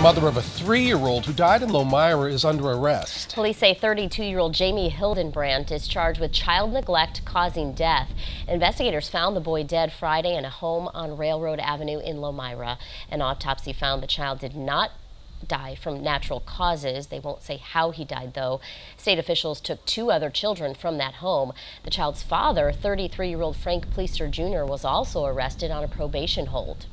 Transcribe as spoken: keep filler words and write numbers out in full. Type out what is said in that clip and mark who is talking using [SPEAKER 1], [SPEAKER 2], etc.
[SPEAKER 1] mother of a three-year-old who died in Lomira is under arrest.
[SPEAKER 2] Police say thirty-two-year-old Jamie Hildenbrandt is charged with child neglect causing death. Investigators found the boy dead Friday in a home on Railroad Avenue in Lomira. An autopsy found the child did not die from natural causes. They won't say how he died, though. State officials took two other children from that home. The child's father, thirty-three-year-old Frank Pleaster Junior, was also arrested on a probation hold.